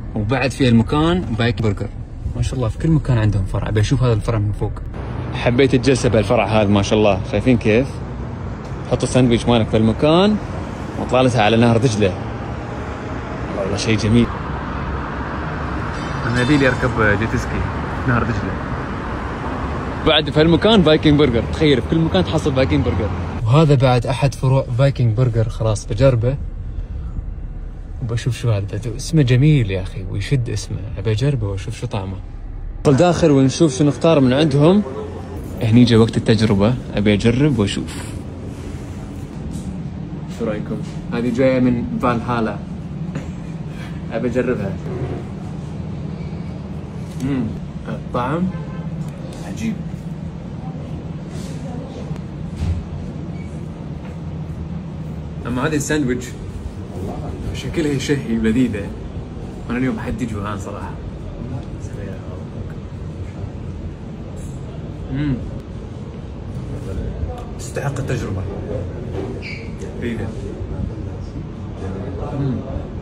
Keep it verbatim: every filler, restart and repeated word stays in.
وبعد في المكان بايك برجر، ما شاء الله في كل مكان عندهم فرع. ابي اشوف هذا الفرع من فوق. حبيت الجلسه بهالفرع هذا ما شاء الله، شايفين كيف؟ حط الساندويتش مالك في المكان وطلالتها على نهر دجله. والله شيء جميل. انا يبي لي اركب جيتسكي نهر دجله. بعد في هالمكان فايكنج برجر، تخيل في كل مكان تحصل فايكنج برجر. وهذا بعد احد فروع فايكنج برجر، خلاص بجربه وبشوف شو هذا. اسمه جميل يا اخي ويشد اسمه، ابي اجربه واشوف شو طعمه. ندخل داخل ونشوف شو نختار من عندهم. هني جا وقت التجربه، ابي اجرب واشوف. شو رايكم؟ هذه جايه من فالهالا، ابي اجربها. امم الطعم عجيب. اما هذه الساندويتش شكلها يشهي ولذيذه. انا اليوم حدي جوعان صراحه. امم تستحق التجربه. لذيذه. امم